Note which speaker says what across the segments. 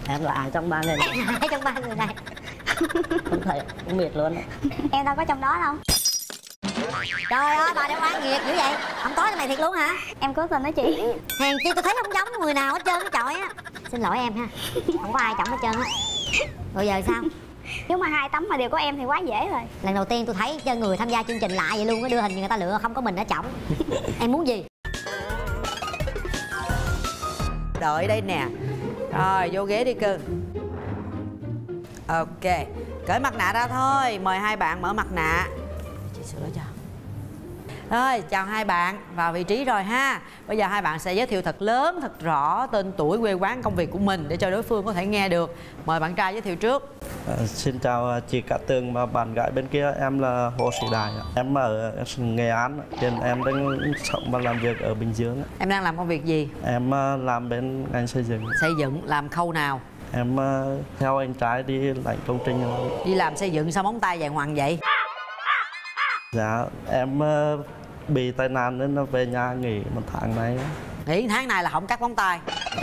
Speaker 1: Em là ai trong ba người này?
Speaker 2: Em là ai trong ba người này?
Speaker 1: Không thể, không biết luôn.
Speaker 2: Em đâu có trong đó đâu. Trời ơi, bà đang oan nghiệt dữ vậy? Ông tối cái này thiệt luôn hả? Em cố tình đó chị. Hèn chi tôi thấy không giống người nào hết trơn hết trọi á. Xin lỗi em ha, không có ai trọng hết trơn á. Rồi giờ sao?
Speaker 3: Nếu mà 2 tấm mà đều có em thì quá dễ rồi.
Speaker 2: Lần đầu tiên tôi thấy cho người tham gia chương trình lạ vậy luôn, có đưa hình người ta lựa không có mình ở trọng. Em muốn gì?
Speaker 4: Đợi đây nè. Rồi vô ghế đi cưng. Ok, cởi mặt nạ ra thôi. Mời hai bạn mở mặt nạ. Chị sửa cho. Rồi, chào hai bạn, vào vị trí rồi ha. Bây giờ hai bạn sẽ giới thiệu thật lớn, thật rõ tên tuổi, quê quán, công việc của mình để cho đối phương có thể nghe được. Mời bạn trai giới thiệu trước.
Speaker 5: Xin chào chị Cát Tường và bạn gái bên kia, em là Hồ Sĩ Đại. Em ở Nghệ An, hiện em đang sống và làm việc ở Bình Dương.
Speaker 4: Em đang làm công việc gì?
Speaker 5: Em làm bên ngành xây dựng.
Speaker 4: Xây dựng, làm khâu nào?
Speaker 5: Em theo anh trai đi lãnh công trình.
Speaker 4: Đi làm xây dựng sao móng tay dài ngoằng vậy?
Speaker 5: Dạ, em bị tai nạn nên về nhà nghỉ 1 tháng này.
Speaker 4: Nghỉ tháng này là không cắt móng tay.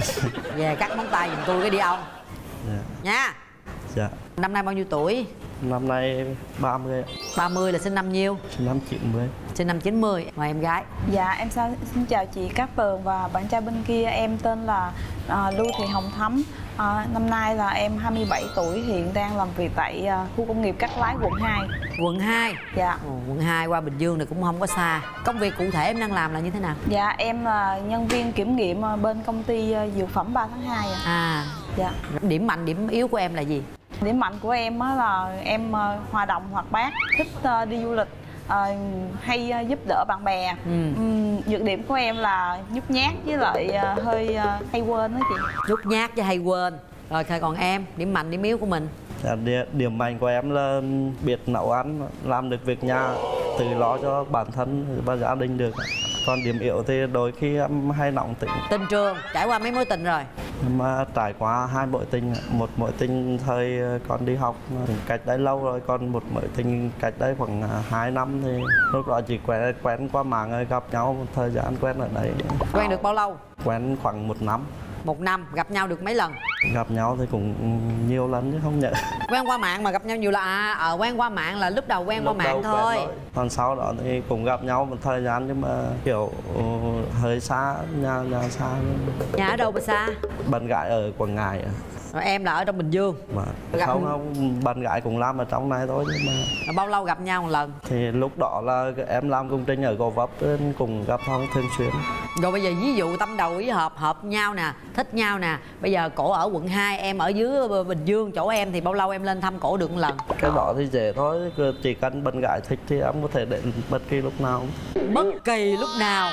Speaker 4: Về cắt móng tay giùm tôi cái đi ông.
Speaker 5: Dạ.
Speaker 4: Nha.
Speaker 5: Dạ.
Speaker 4: Năm nay bao nhiêu tuổi?
Speaker 5: Năm nay 30.
Speaker 4: 30 là sinh năm nhiêu?
Speaker 5: Sinh năm 90.
Speaker 4: Sinh năm 90. Mời em gái.
Speaker 6: Dạ em xin chào chị Cát Tường và bạn trai bên kia. Em tên là Lưu Thị Hồng Thắm. Năm nay là em 27 tuổi, hiện đang làm việc tại khu công nghiệp Cát Lái quận 2.
Speaker 4: Quận 2?
Speaker 6: Dạ.
Speaker 4: Quận 2 qua Bình Dương thì cũng không có xa. Công việc cụ thể em đang làm là như thế nào?
Speaker 6: Dạ em là nhân viên kiểm nghiệm bên công ty dược phẩm 3 tháng 2 ạ.
Speaker 4: À.
Speaker 6: Dạ.
Speaker 4: Điểm mạnh, điểm yếu của em là gì?
Speaker 6: Điểm mạnh của em là em hòa đồng hoạt bát, thích đi du lịch, hay giúp đỡ bạn bè. Nhược điểm của em là nhút nhát với lại hơi hay quên đó chị.
Speaker 4: Nhút nhát với hay quên. Rồi còn em, điểm mạnh, điểm yếu của mình?
Speaker 5: Dạ, điểm mạnh của em là biết nấu ăn, làm được việc nhà, tự lo cho bản thân và gia đình được. Còn điểm yếu thì đôi khi em hay nóng tính.
Speaker 4: Tình trường, trải qua mấy mối tình rồi?
Speaker 5: Mà trải qua 2 mối tình. Một mối tình thời còn đi học cách đấy lâu rồi, còn một mối tình cách đấy khoảng 2 năm thì lúc đó chỉ quen qua mạng rồi, gặp nhau một thời gian quen ở đấy.
Speaker 4: Quen được bao lâu?
Speaker 5: Quen khoảng 1 năm.
Speaker 4: 1 năm, gặp nhau được mấy lần?
Speaker 5: Gặp nhau thì cũng nhiều lần chứ không nhớ.
Speaker 4: Quen qua mạng mà gặp nhau nhiều là quen qua mạng là lúc đầu quen qua mạng thôi.
Speaker 5: Còn sau đó thì cũng gặp nhau một thời gian nhưng mà kiểu hơi xa, nhà xa.
Speaker 4: Nhà ở đâu mà xa?
Speaker 5: Bạn gái ở Quảng Ngãi.
Speaker 4: Rồi em là ở trong Bình Dương.
Speaker 5: Mà không, bạn gái cũng làm ở trong này thôi nhưng mà.
Speaker 4: Bao lâu gặp nhau một lần?
Speaker 5: Thì lúc đó là em làm công trình ở Gò Vấp nên cùng gặp nhau thường xuyên.
Speaker 4: Rồi bây giờ ví dụ tâm đầu ý hợp nhau nè, thích nhau nè. Bây giờ cổ ở quận 2, em ở dưới Bình Dương chỗ em thì bao lâu em lên thăm cổ được một lần?
Speaker 5: Cái đó thì dễ thôi, chỉ cần bạn gái thích thì em có thể đến bất kỳ lúc nào.
Speaker 4: Bất kỳ lúc nào?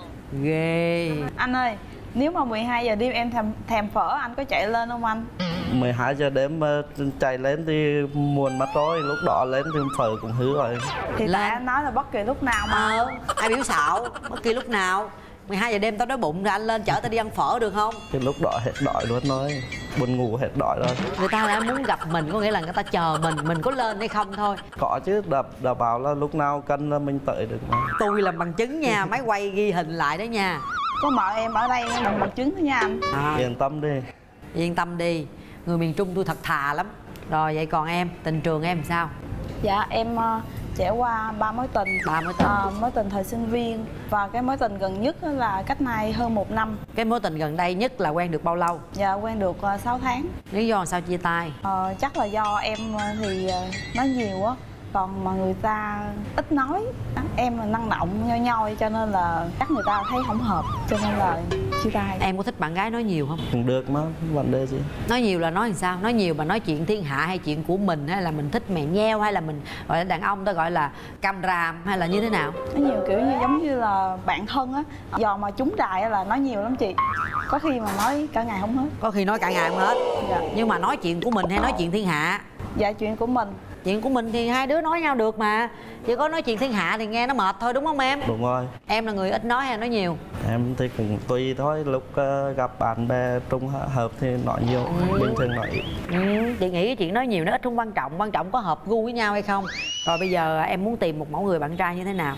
Speaker 4: Ghê.
Speaker 6: Anh ơi, nếu mà 12 giờ đêm em thèm phở, anh có chạy lên không anh?
Speaker 5: 12 giờ đêm chạy lên thì muộn mất rồi, lúc đó lên thì phở cũng hư rồi.
Speaker 6: Thì tại anh nói là bất kỳ lúc nào mà.
Speaker 4: Ai biểu xạo, bất kỳ lúc nào. 12 giờ đêm tao đói bụng rồi anh lên chở tao đi ăn phở được không?
Speaker 5: Thì lúc đó hết đói luôn thôi, buồn ngủ hết đói rồi.
Speaker 4: Người ta đã muốn gặp mình, có nghĩa là người ta chờ mình có lên hay không thôi.
Speaker 5: Có chứ, đảm bảo là lúc nào cần là mình tới được mà.
Speaker 4: Tôi làm bằng chứng nha, máy quay ghi hình lại đó nha.
Speaker 6: Có mợ em ở đây em làm bằng chứng thôi nha anh.
Speaker 5: Yên tâm đi.
Speaker 4: Yên tâm đi, người miền Trung tôi thật thà lắm. Rồi vậy còn em, tình trường em sao?
Speaker 6: Dạ em trải qua 3 mối tình.
Speaker 4: 3 mối tình.
Speaker 6: Mối tình thời sinh viên và cái mối tình gần nhất là cách nay hơn 1 năm.
Speaker 4: Cái mối tình gần đây nhất là quen được bao lâu?
Speaker 6: Dạ quen được 6 tháng.
Speaker 4: Lý do sao chia tay?
Speaker 6: Chắc là do em thì nói nhiều á, còn mà người ta ít nói. Em là năng động nhoi nhoi cho nên là chắc người ta thấy không hợp cho nên là chia tay.
Speaker 4: Em có thích bạn gái nói nhiều không?
Speaker 5: Cũng được mà, vấn đề gì.
Speaker 4: Nói nhiều là nói làm sao? Nói nhiều mà nói chuyện thiên hạ hay chuyện của mình, hay là mình thích mè nheo, hay là mình gọi là đàn ông ta gọi là cam ràm, hay là như thế nào?
Speaker 6: Nói nhiều kiểu như giống như là bạn thân á, dò mà trúng trại là nói nhiều lắm chị. Có khi mà nói cả ngày không hết.
Speaker 4: Có khi nói cả ngày không hết.
Speaker 6: Dạ.
Speaker 4: Nhưng mà nói chuyện của mình hay nói chuyện thiên hạ?
Speaker 6: Dạ chuyện của mình.
Speaker 4: Chuyện của mình thì hai đứa nói nhau được mà. Chỉ có nói chuyện thiên hạ thì nghe nó mệt thôi, đúng không em?
Speaker 5: Đúng rồi.
Speaker 4: Em là người ít nói hay nói nhiều?
Speaker 5: Em thì cũng tùy thôi, lúc gặp bạn bè trung hợp thì nói nhiều, bình thường nói ít.
Speaker 4: Chị nghĩ cái chuyện nói nhiều nó ít không quan trọng có hợp gu với nhau hay không. Rồi bây giờ em muốn tìm một mẫu người bạn trai như thế nào?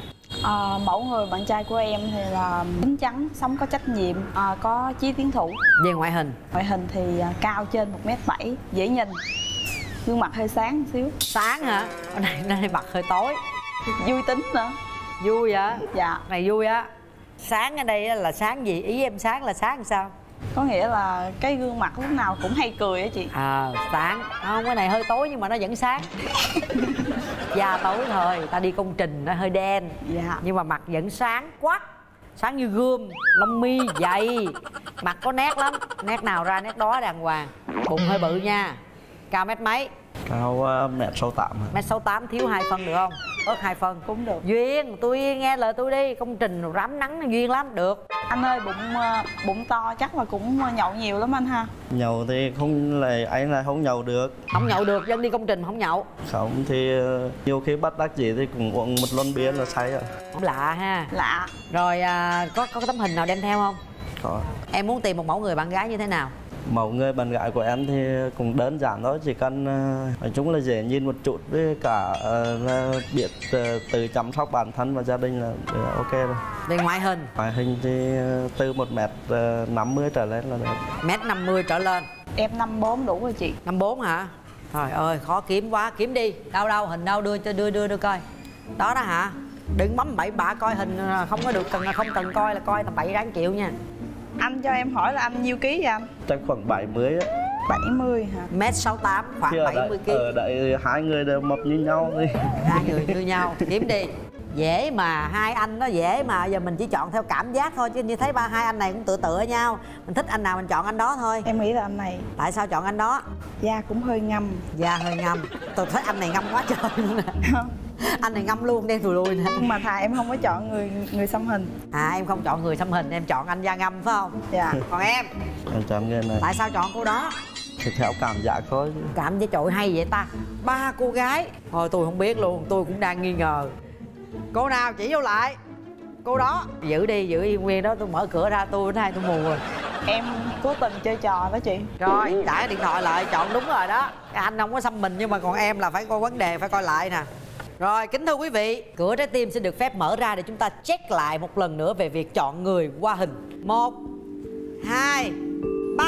Speaker 6: Mẫu người bạn trai của em thì là chín chắn, sống có trách nhiệm, có chí tiến thủ.
Speaker 4: Về ngoại hình?
Speaker 6: Ngoại hình thì cao trên 1m7, dễ nhìn, gương mặt hơi sáng một xíu.
Speaker 4: Sáng hả? Ở đây mặt hơi tối.
Speaker 6: Vui tính nữa.
Speaker 4: Vui hả?
Speaker 6: Dạ.
Speaker 4: Này vui á. Sáng ở đây là sáng gì? Ý em sáng là sáng làm sao?
Speaker 6: Có nghĩa là cái gương mặt lúc nào cũng hay cười á chị.
Speaker 4: Sáng. Không, cái này hơi tối nhưng mà nó vẫn sáng. Da tối thôi, ta đi công trình nó hơi đen.
Speaker 6: Dạ.
Speaker 4: Nhưng mà mặt vẫn sáng quắc. Sáng như gươm, lông mi dày. Mặt có nét lắm. Nét nào ra nét đó đàng hoàng. Bụng hơi bự nha. Cao mét mấy?
Speaker 5: Cao 1m68.
Speaker 4: 1m68, thiếu 2 phân được không? Ớt 2 phân
Speaker 6: cũng được.
Speaker 4: Duyên, tôi nghe lời tôi đi. Công trình rám nắng Duyên lắm, được.
Speaker 6: Anh ơi, bụng to chắc là cũng nhậu nhiều lắm anh ha.
Speaker 5: Nhậu thì không, là anh là không nhậu được.
Speaker 4: Không nhậu được, dân đi công trình không nhậu.
Speaker 5: Không thì nhiều khi bắt đắc gì thì cũng uống một lon bia là say rồi.
Speaker 4: Không lạ ha.
Speaker 6: Lạ.
Speaker 4: Rồi có tấm hình nào đem theo không?
Speaker 5: Có.
Speaker 4: Em muốn tìm một mẫu người bạn gái như thế nào?
Speaker 5: Mẫu người bạn gái của em thì cũng đơn giản thôi, chỉ cần nói chung là dễ nhìn một chút, với cả là biết tự chăm sóc bản thân và gia đình là ok rồi.
Speaker 4: Về ngoại hình?
Speaker 5: Ngoại hình thì từ 1m50 trở lên là được.
Speaker 4: 1m50 trở lên.
Speaker 6: Em 54 đủ rồi chị.
Speaker 4: 54 hả? Trời ơi khó kiếm quá, kiếm đi. Đâu hình đâu, đưa coi. Đó đó hả? Đừng bấm bậy bạ coi hình không có được, không cần coi là coi tầm bậy đáng chịu nha.
Speaker 6: Anh cho em hỏi là anh nhiêu ký vậy anh?
Speaker 5: Chắc khoảng 70 á.
Speaker 6: 70 hả?
Speaker 4: 1m68, khoảng 70 kg.
Speaker 5: Ở đây hai người đều mập như nhau đi.
Speaker 4: Hai người như nhau, kiếm đi. Dễ mà, hai anh nó dễ mà. Giờ mình chỉ chọn theo cảm giác thôi, chứ như thấy hai anh này cũng tựa nhau. Mình thích anh nào mình chọn anh đó thôi.
Speaker 6: Em nghĩ là anh này.
Speaker 4: Tại sao chọn anh đó?
Speaker 6: Da cũng hơi ngâm.
Speaker 4: Da hơi ngâm. Tôi thấy anh này ngâm quá trời luôn nè. Anh này ngâm luôn, đen thùi lùi nè.
Speaker 6: Nhưng mà thà em không có chọn người xăm hình.
Speaker 4: Em không chọn người xăm hình, em chọn anh da ngâm phải không?
Speaker 6: Dạ.
Speaker 4: Còn em?
Speaker 5: Em chọn người này.
Speaker 4: Tại sao chọn cô đó?
Speaker 5: Thì theo cảm giác thôi.
Speaker 4: Cảm giác trội hay vậy ta. 3 cô gái. Thôi tôi không biết luôn, tôi cũng đang nghi ngờ. Cô nào chỉ vô lại? Cô đó. Giữ đi nguyên đó, tôi mở cửa ra tôi thấy tôi mù rồi.
Speaker 6: Em cố tình chơi trò đó chị.
Speaker 4: Rồi, trả điện thoại lại, chọn đúng rồi đó. Anh không có xăm mình nhưng mà còn em là phải coi vấn đề, phải coi lại nè. Rồi, kính thưa quý vị, cửa trái tim sẽ được phép mở ra để chúng ta check lại một lần nữa về việc chọn người qua hình. 1, 2, 3.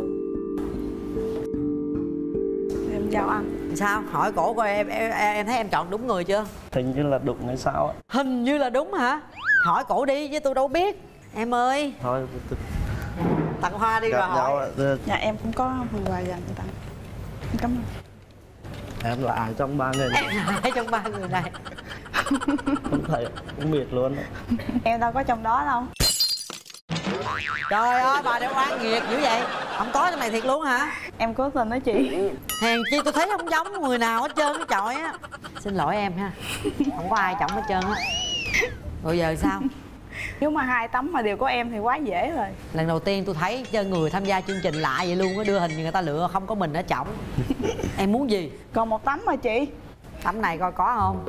Speaker 6: Em chào anh.
Speaker 4: Sao? Hỏi cổ coi em thấy em chọn đúng người chưa?
Speaker 5: Hình như là đúng hay sao ạ?
Speaker 4: Hình như là đúng hả? hỏi cổ đi chứ tôi đâu biết. Em ơi.
Speaker 5: Thôi
Speaker 4: tặng hoa đi rồi hỏi.
Speaker 6: Dạ em cũng có phần quà dành cho tặng. Cảm ơn.
Speaker 5: Em là ai trong ba người này?
Speaker 4: Em là ai trong ba người này?
Speaker 5: Không thấy, không biết luôn.
Speaker 6: Em đâu có trong đó đâu.
Speaker 4: Trời ơi, bà đeo oan nghiệt dữ vậy. Không có trong này thiệt luôn hả?
Speaker 6: Em cố tình đó chị.
Speaker 4: Hèn chi tôi thấy không giống người nào hết trơn cái chọi á. Xin lỗi em ha. Không có ai trọng hết trơn á. Rồi giờ sao?
Speaker 6: Nếu mà 2 tấm mà đều có em thì quá dễ rồi.
Speaker 4: Lần đầu tiên tôi thấy chơi người tham gia chương trình lạ vậy luôn á, đưa hình như người ta lựa không có mình ở trọng. Em muốn gì?
Speaker 6: Còn 1 tấm mà chị.
Speaker 4: Tấm này coi có không?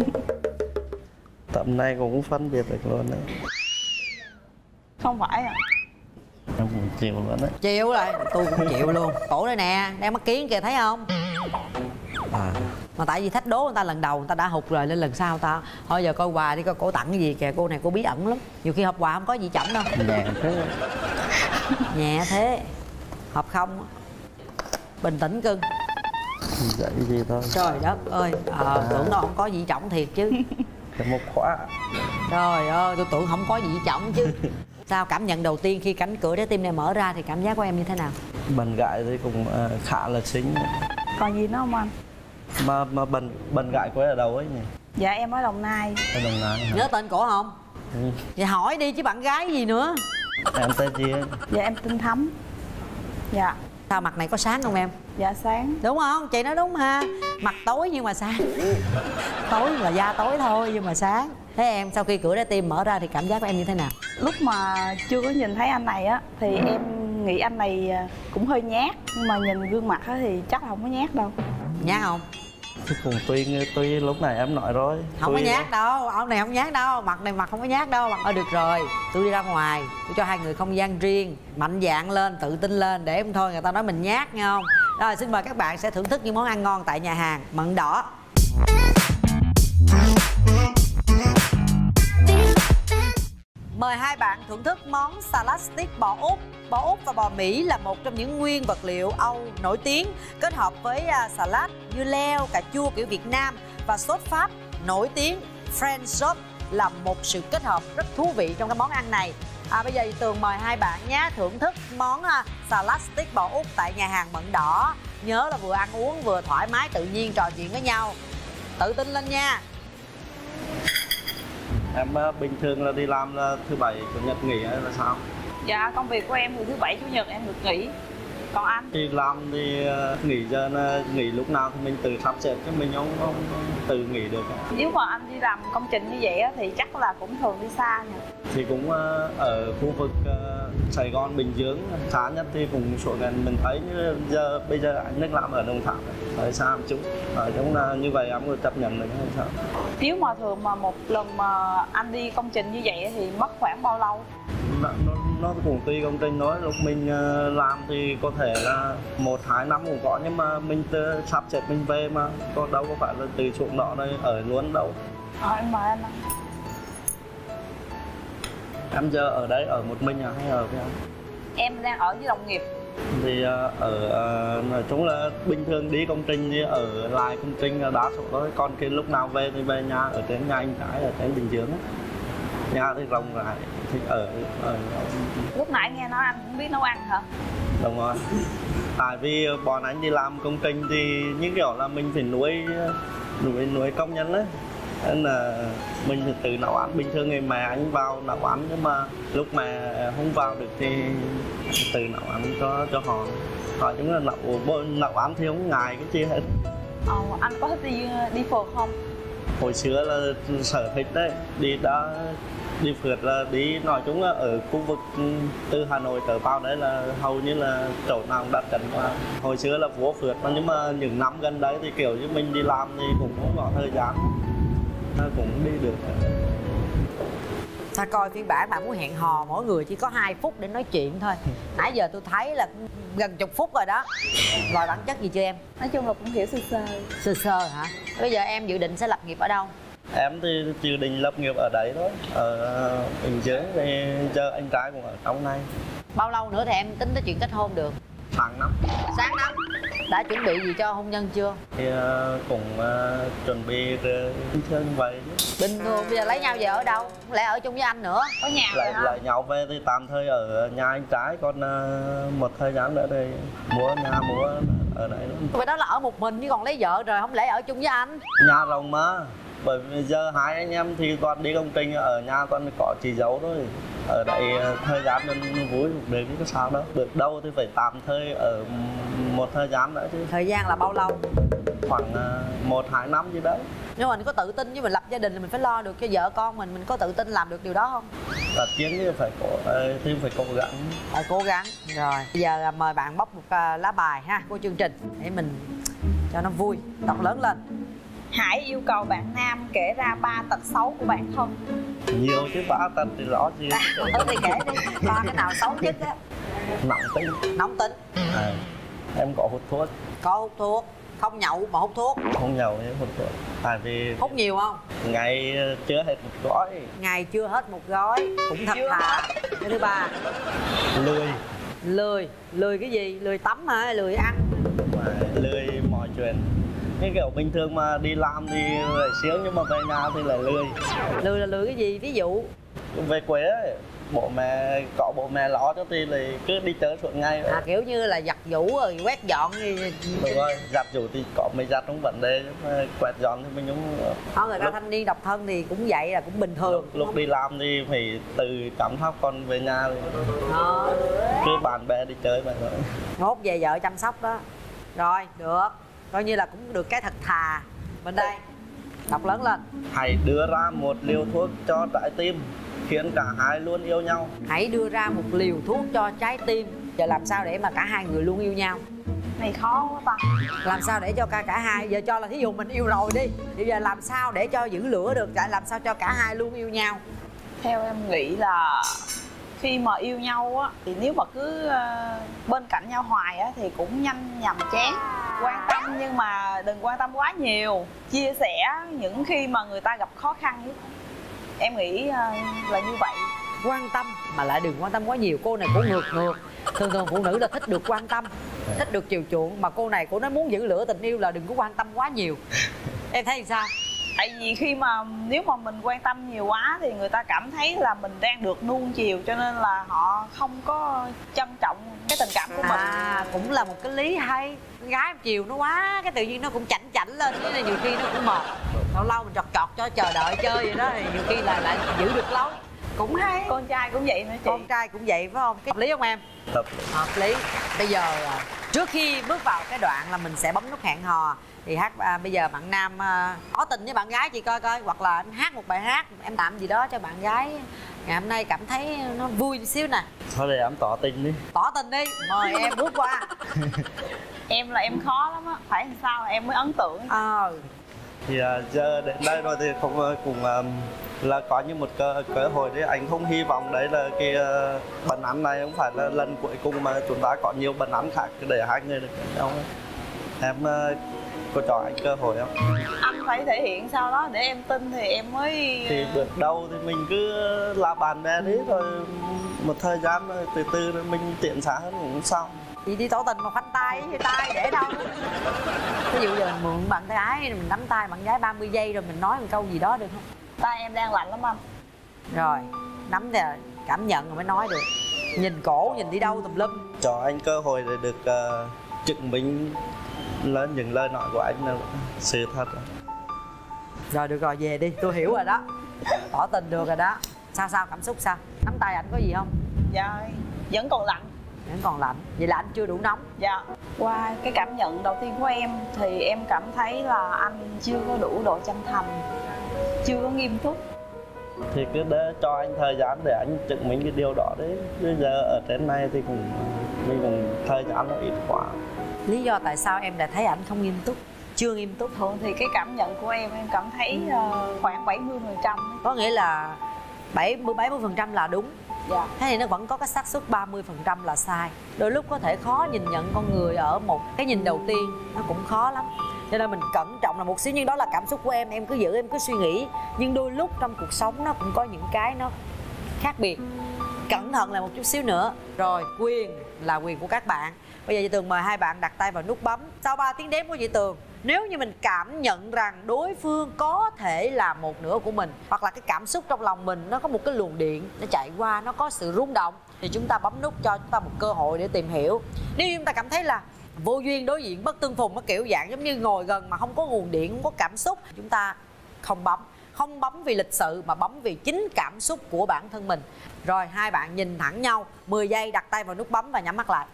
Speaker 5: Tấm này cũng phân biệt được luôn đấy.
Speaker 6: Không phải à?
Speaker 5: Em cũng chịu luôn đấy.
Speaker 4: Chịu rồi, tôi cũng chịu luôn. Cổ đây nè, đang mắt kiến kìa thấy không?
Speaker 5: À.
Speaker 4: Mà tại vì thách đố người ta lần đầu người ta đã hụt rồi, lên lần sau ta thôi giờ coi quà đi, coi cổ tặng cái gì kìa. Cô này cô bí ẩn lắm, nhiều khi hộp quà không có gì chậm đâu.
Speaker 5: Nhẹ thế.
Speaker 4: Nhẹ thế. Hộp không. Bình tĩnh cưng.
Speaker 5: Vậy gì thôi.
Speaker 4: Trời đất ơi, tưởng đâu không có gì trọng thiệt chứ.
Speaker 5: Một khóa.
Speaker 4: Trời ơi, tôi tưởng không có gì trọng chứ. Sao cảm nhận đầu tiên khi cánh cửa trái tim này mở ra thì cảm giác của em như thế nào?
Speaker 5: Bạn gái thì cũng khá là xinh.
Speaker 6: Còn gì nữa không anh?
Speaker 5: Mà bạn gái của em ở đâu ấy nhỉ?
Speaker 6: Dạ em ở Đồng Nai.
Speaker 5: Ở Đồng Nai hả?
Speaker 4: Nhớ tên cổ không?
Speaker 5: Ừ.
Speaker 4: Vậy hỏi đi chứ bạn gái gì nữa.
Speaker 5: Em tên gì ấy?
Speaker 6: Dạ em tên Thắm. Dạ.
Speaker 4: Sao mặt này có sáng không em?
Speaker 6: Dạ sáng.
Speaker 4: Đúng không? Chị nói đúng ha. Mặt tối nhưng mà sáng. Tối là da tối thôi nhưng mà sáng. Thế em sau khi cửa trái tim mở ra thì cảm giác của em như thế nào?
Speaker 6: Lúc mà chưa có nhìn thấy anh này á thì em nghĩ anh này cũng hơi nhát. Nhưng mà nhìn gương mặt á thì chắc là không có nhát đâu.
Speaker 4: Nhát không?
Speaker 5: Thì cũng tuy lúc này em nói rồi.
Speaker 4: Không có nhát đâu, ông này không nhát đâu. Mặt này mặt không có nhát đâu. Mặt được rồi, tôi đi ra ngoài, tôi cho hai người không gian riêng. Mạnh dạn lên, tự tin lên. Để không thôi người ta nói mình nhát nghe không. Rồi xin mời các bạn sẽ thưởng thức những món ăn ngon tại nhà hàng Mận Đỏ. Mời hai bạn thưởng thức món salad stick bò Úc. Bò Úc và bò Mỹ là một trong những nguyên vật liệu Âu nổi tiếng, kết hợp với salad, dưa leo, cà chua kiểu Việt Nam và sốt Pháp nổi tiếng French sauce là một sự kết hợp rất thú vị trong cái món ăn này. Bây giờ Tường mời hai bạn nhé thưởng thức món salad stick bò Úc tại nhà hàng Mận Đỏ. Nhớ là vừa ăn uống vừa thoải mái tự nhiên trò chuyện với nhau. Tự tin lên nha.
Speaker 5: Em bình thường là đi làm là thứ bảy chủ nhật nghỉ hay là sao?
Speaker 6: Dạ công việc của em thì thứ bảy chủ nhật em được nghỉ. Còn anh?
Speaker 5: Đi làm thì nghỉ giờ nghỉ lúc nào thì mình tự sắp xếp chứ mình không tự nghỉ được.
Speaker 6: Nếu mà anh đi làm công trình như vậy á, thì chắc là cũng thường đi xa nhỉ?
Speaker 5: Thì cũng ở khu vực Sài Gòn, Bình Dương, xa nhất thì cũng số gần mình thấy như bây giờ anh đang làm ở Đồng Tháp, ở xa một chút. Giống là như vậy em có chấp nhận được hay sao?
Speaker 6: Nếu mà thường mà một lần mà anh đi công trình như vậy thì mất khoảng bao lâu?
Speaker 5: Nó cũng tùy công trình nói, lúc mình làm thì có thể là 1-2 năm cũng có, nhưng mà mình sắp xếp mình về mà có đâu có phải là từ xuống đó đây ở luôn đâu.
Speaker 6: Em mời anh.
Speaker 5: Em giờ ở đấy ở một mình hay ở với anh?
Speaker 6: Em đang ở với đồng nghiệp.
Speaker 5: Thì nói chung là bình thường đi công trình thì ở lại công trình là đa số thôi, còn cái lúc nào về thì về nhà ở trên nhà anh trai ở trên Bình Dương á. Nhà thì rộng rãi thì ở
Speaker 6: Lúc nãy nghe nói anh cũng biết nấu ăn hả?
Speaker 5: Đúng rồi. Tại vì bọn anh đi làm công trình thì như kiểu là mình phải nuôi công nhân đấy, nên là mình phải tự nấu ăn. Bình thường ngày mẹ anh vào nấu ăn, nhưng mà lúc mà không vào được thì tự nấu ăn cho họ. Nói chung là nấu ăn thì không ngại cái gì hết.
Speaker 6: Anh có thích đi phượt không?
Speaker 5: Hồi xưa là sở thích đấy, đi phượt là đi, nói chung là ở khu vực từ Hà Nội trở vào đấy là hầu như là chỗ nào cũng đặt chân qua. Hồi xưa là vua phượt mà, nhưng mà những năm gần đấy thì kiểu như mình đi làm thì cũng không có thời gian, cũng đi được.
Speaker 4: Ta coi phiên bản bạn muốn hẹn hò mỗi người chỉ có 2 phút để nói chuyện thôi. Nãy giờ tôi thấy là gần chục phút rồi đó. Rồi bản chất gì chưa em?
Speaker 6: Nói chung là cũng hiểu sơ sơ.
Speaker 4: Sơ sơ hả? Bây giờ em dự định sẽ lập nghiệp ở đâu?
Speaker 5: Em thì dự định lập nghiệp ở đấy thôi, ở Bình Dương, thì giờ anh trai cũng ở trong này.
Speaker 4: Bao lâu nữa thì em tính tới chuyện kết hôn được?
Speaker 5: Sáng năm.
Speaker 4: Sáng năm. Đã chuẩn bị gì cho hôn nhân chưa?
Speaker 5: Thì cũng chuẩn bị bình thường vậy.
Speaker 4: Bình thường bây giờ lấy nhau về ở đâu? Không lẽ ở chung với anh nữa?
Speaker 6: Có nhà rồi hả?
Speaker 5: Lại nhau về thì tạm thời ở nhà anh trai, còn một thời gian nữa thì mua nhà mua ở đấy luôn.
Speaker 4: Vậy đó là ở một mình chứ còn lấy vợ rồi, không lẽ ở chung với anh?
Speaker 5: Nhà rộng mà, bởi vì giờ hai anh em thì toàn đi công trình, ở nhà toàn có chị dâu thôi. Ở đây thời gian mình vui được chứ có sao đâu. Được đâu thì phải tạm thời ở một thời gian nữa chứ.
Speaker 4: Thời gian là bao lâu?
Speaker 5: Khoảng 1-2 năm gì đấy.
Speaker 4: Nhưng mà mình có tự tin với mình lập gia đình là mình phải lo được cho vợ con mình có tự tin làm được điều đó không?
Speaker 5: Tất nhiên thì phải cố gắng.
Speaker 4: Phải cố gắng. Rồi, bây giờ mời bạn bóc một lá bài ha của chương trình để mình cho nó vui, đọc lớn lên.
Speaker 6: Hãy yêu cầu bạn nam kể ra 3 tật xấu của bản thân.
Speaker 5: Nhiều chứ 3 tật thì rõ gì.
Speaker 4: Thì kể đi, 3 cái nào xấu nhất á?
Speaker 5: Nóng tính.
Speaker 4: Nóng tính.
Speaker 5: Em có hút thuốc.
Speaker 4: Có hút thuốc. Không nhậu mà hút thuốc.
Speaker 5: Không nhậu nhưng hút thuốc. Tại vì
Speaker 4: hút nhiều không?
Speaker 5: Ngày chưa hết một gói.
Speaker 4: Ngày chưa hết một gói. Cũng thật thà. Cái thứ 3. Lười cái gì? Lười tắm hả? Lười ăn?
Speaker 5: Lười mọi chuyện. Như kiểu bình thường mà đi làm thì lại siêng, nhưng mà về nhà thì lại lười.
Speaker 4: Lười là lười cái gì? Ví dụ
Speaker 5: về quê ấy, bố mẹ lo cho thì lại cứ đi chơi suốt ngày.
Speaker 4: Kiểu như là giặt giũ rồi quét dọn thì...
Speaker 5: Đúng rồi, giặt giũ thì có mấy giặt không vấn đề, quét dọn thì mình cũng...
Speaker 4: Người ta thanh niên độc thân thì cũng vậy, là cũng bình thường.
Speaker 5: Lúc đi làm thì phải từ chăm sóc, còn về nhà thì cứ bạn bè đi chơi vậy thôi.
Speaker 4: Ngốt về vợ chăm sóc đó. Rồi, được. Coi như là cũng được cái thật thà. Bên đây, đọc lớn lên.
Speaker 5: Hãy đưa ra một liều thuốc cho trái tim, khiến cả hai luôn yêu nhau.
Speaker 4: Hãy đưa ra một liều thuốc cho trái tim. Giờ làm sao để mà cả hai người luôn yêu nhau?
Speaker 6: Này khó quá ta.
Speaker 4: Làm sao để cho cả hai, giờ cho là thí dụ mình yêu rồi đi, bây giờ làm sao để cho giữ lửa được, làm sao cho cả hai luôn yêu nhau?
Speaker 6: Theo em nghĩ là khi mà yêu nhau á, thì nếu mà cứ bên cạnh nhau hoài á thì cũng nhanh nhàm chán. Quan tâm nhưng mà đừng quan tâm quá nhiều. Chia sẻ những khi mà người ta gặp khó khăn ấy. Em nghĩ là như vậy
Speaker 4: quan tâm mà lại đừng quan tâm quá nhiều. Cô này cũng ngược. Thường thường phụ nữ là thích được quan tâm, thích được chiều chuộng, mà cô này cô nói muốn giữ lửa tình yêu là đừng có quan tâm quá nhiều. Em thấy sao?
Speaker 6: Tại vì khi mà nếu mà mình quan tâm nhiều quá thì người ta cảm thấy là mình đang được nuông chiều, cho nên là họ không có trân trọng cái tình cảm của mình.
Speaker 4: Cũng là một cái lý hay. Con gái chiều nó quá cái tự nhiên nó cũng chảnh lên, thế nên nhiều khi nó cũng mệt. Lâu lâu mình chọt cho chờ đợi chơi vậy đó thì nhiều khi là lại giữ được lâu.
Speaker 6: Cũng hay. Con trai cũng vậy nữa chị.
Speaker 4: Con trai cũng vậy phải không? Hợp lý không em? Hợp lý. Bây giờ trước khi bước vào cái đoạn là mình sẽ bấm nút hẹn hò thì bây giờ bạn nam tỏ tình với bạn gái chị coi hoặc là anh hát một bài hát em làm gì đó cho bạn gái ngày hôm nay cảm thấy nó vui xíu nè.
Speaker 5: Thôi để em tỏ tình đi.
Speaker 4: Tỏ tình đi, mời em bước qua.
Speaker 6: Em là em khó lắm á, phải làm sao là em mới ấn tượng.
Speaker 5: Thì giờ đến đây rồi thì không cũng là có như một cơ hội đấy, anh không hy vọng đấy là cái bần ăn này không phải là lần cuối cùng mà chúng ta có nhiều bần ăn khác để hai người được nhau. Em có cho anh cơ hội không?
Speaker 6: Anh phải thể hiện sau đó để em tin thì em mới...
Speaker 5: Thì bước đầu thì mình cứ là bạn bè đấy rồi một thời gian rồi từ từ rồi mình tiến xa hơn cũng sao.
Speaker 4: Chị đi tỏ tình mà khoanh tay để đâu. Ví dụ giờ mình mượn bạn gái mình nắm tay bạn gái 30 giây rồi mình nói một câu gì đó được không?
Speaker 6: Tay em đang lạnh lắm anh.
Speaker 4: Rồi nắm thì cảm nhận rồi mới nói được. Nhìn cổ nhìn đi đâu tùm lum.
Speaker 5: Cho anh cơ hội để được chứng minh là những lời nói của anh là sự thật.
Speaker 4: Rồi được rồi, về đi, tôi hiểu rồi đó. Tỏ tình được rồi đó. Sao cảm xúc sao? Nắm tay anh có gì không?
Speaker 6: Dạ vẫn còn lạnh.
Speaker 4: Vẫn còn lạnh. Vậy là anh chưa đủ nóng.
Speaker 6: Dạ. Qua cái cảm nhận đầu tiên của em thì em cảm thấy là anh chưa có đủ độ chân thành, chưa có nghiêm túc.
Speaker 5: Thì cứ để cho anh thời gian để anh chứng minh cái điều đó đấy. Bây giờ ở trên này thì mình cũng thời gian nó ít quá.
Speaker 4: Lý do tại sao em lại thấy ảnh không nghiêm túc, chưa nghiêm túc?
Speaker 6: Thường thì cái cảm nhận của em cảm thấy khoảng 70%.
Speaker 4: Có nghĩa là 70% là đúng.
Speaker 6: Dạ.
Speaker 4: Thế thì nó vẫn có cái xác suất 30% là sai. Đôi lúc có thể khó nhìn nhận con người ở một cái nhìn đầu tiên, nó cũng khó lắm. Cho nên mình cẩn trọng là một xíu, nhưng đó là cảm xúc của em cứ giữ, em cứ suy nghĩ. Nhưng đôi lúc trong cuộc sống nó cũng có những cái nó khác biệt. Cẩn thận lại một chút xíu nữa. Rồi, quyền là quyền của các bạn. Bây giờ chị Tường mời hai bạn đặt tay vào nút bấm. Sau 3 tiếng đếm của chị Tường, nếu như mình cảm nhận rằng đối phương có thể là một nửa của mình, hoặc là cái cảm xúc trong lòng mình nó có một cái luồng điện nó chạy qua, nó có sự rung động, thì chúng ta bấm nút cho chúng ta một cơ hội để tìm hiểu. Nếu chúng ta cảm thấy là vô duyên đối diện bất tương phùng, nó kiểu dạng giống như ngồi gần mà không có nguồn điện, không có cảm xúc, chúng ta không bấm. Không bấm vì lịch sự mà bấm vì chính cảm xúc của bản thân mình. Rồi hai bạn nhìn thẳng nhau 10 giây, đặt tay vào nút bấm và nhắm mắt lại.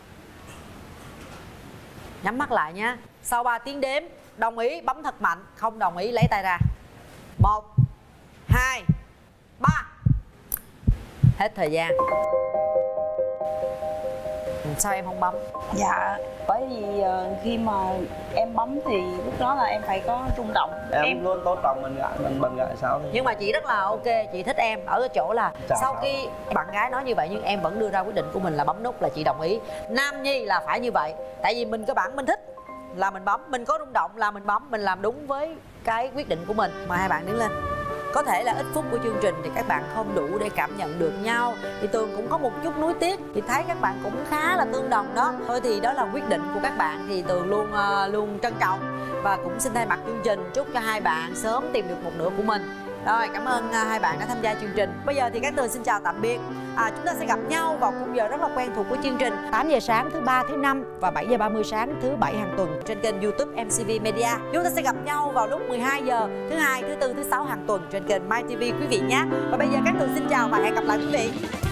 Speaker 4: Nhắm mắt lại nha. Sau 3 tiếng đếm, đồng ý bấm thật mạnh, không đồng ý lấy tay ra. 1 2 3. Hết thời gian. Sao em không bấm?
Speaker 6: Dạ, bởi vì khi mà em bấm thì lúc đó là em phải có rung động.
Speaker 5: Em luôn tôn trọng bạn gái sao thì...
Speaker 4: Nhưng mà chị rất là ok, chị thích em ở cái chỗ là sau khi bạn gái nói như vậy nhưng em vẫn đưa ra quyết định của mình là bấm nút, là chị đồng ý. Nam nhi là phải như vậy. Tại vì mình cơ bản mình thích là mình bấm, mình có rung động là mình bấm, mình làm đúng với cái quyết định của mình. Mời hai bạn đứng lên. Có thể là ít phút của chương trình thì các bạn không đủ để cảm nhận được nhau, thì Tường cũng có một chút nuối tiếc, thì thấy các bạn cũng khá là tương đồng đó. Thôi thì đó là quyết định của các bạn, thì Tường luôn trân trọng và cũng xin thay mặt chương trình chúc cho hai bạn sớm tìm được một nửa của mình. Rồi, cảm ơn hai bạn đã tham gia chương trình. Bây giờ thì các Tường xin chào tạm biệt. Chúng ta sẽ gặp nhau vào khung giờ rất là quen thuộc của chương trình, 8 giờ sáng thứ 3, thứ 5 và 7 giờ 30 sáng thứ 7 hàng tuần trên kênh YouTube MCV Media. Chúng ta sẽ gặp nhau vào lúc 12 giờ thứ 2, thứ 4, thứ 6 hàng tuần trên kênh MyTV quý vị nhé. Và bây giờ các Tường xin chào và hẹn gặp lại quý vị.